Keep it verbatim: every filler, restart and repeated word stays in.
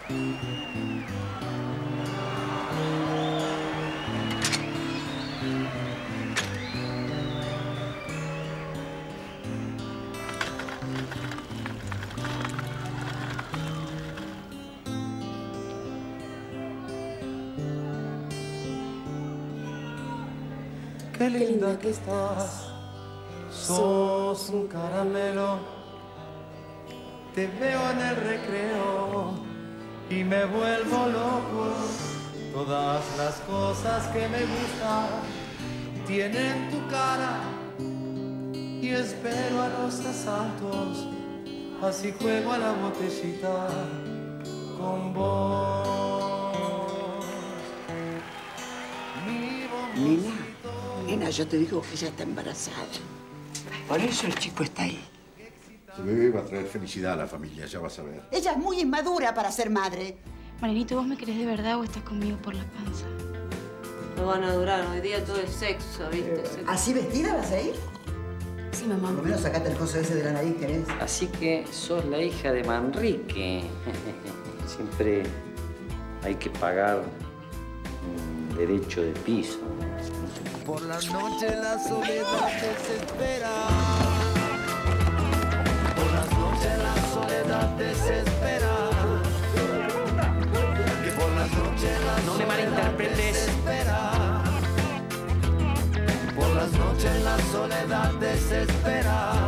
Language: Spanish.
Qué linda que estás, sos un caramelo. Te veo en el recreo y me vuelvo loco. Todas las cosas que me gustan tienen tu cara y espero a los asaltos. Así juego a la botellita con vos. Nina, nena, yo te digo que ella está embarazada. Por eso el chico está ahí. Ese bebé va a traer felicidad a la familia, ya vas a ver. Ella es muy inmadura para ser madre. Marianito, ¿vos me querés de verdad o estás conmigo por la panza? No van a durar, hoy día todo es sexo, ¿viste? Sexo. ¿Así vestida vas a ir? Sí, mamá. Por lo menos sacate el coso ese de la nariz, ¿querés? Así que sos la hija de Manrique. Siempre hay que pagar un derecho de piso. Por la noche la soledad desespera. Por las noches la soledad desespera. Que por las noches la No me malinterpretes. desespera. Por las noches la soledad desespera.